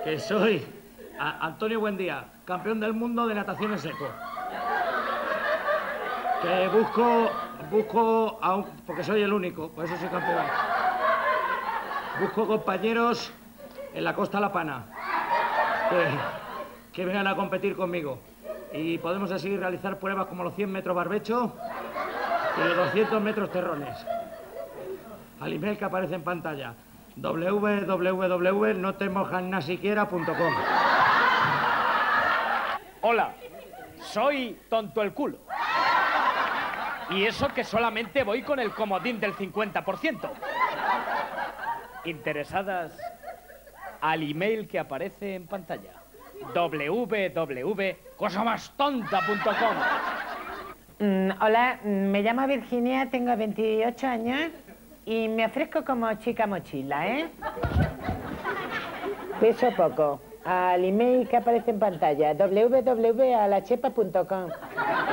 Que soy Antonio Buendía, campeón del mundo de natación en seco. Que busco porque soy el único, por eso soy campeón. Busco compañeros en la Costa La Pana que vengan a competir conmigo. Y podemos así realizar pruebas como los 100 metros barbecho y los 200 metros terrones. Al email que aparece en pantalla, www.notemojannasiquiera.com. Hola, soy Tonto el Culo. Y eso que solamente voy con el comodín del 50%. ¿Interesadas? Al email que aparece en pantalla, www.cosamastonta.com. Hola, me llamo Virginia, tengo 28 años y me ofrezco como chica mochila, ¿eh? Peso poco. Al email que aparece en pantalla, www.alachepa.com.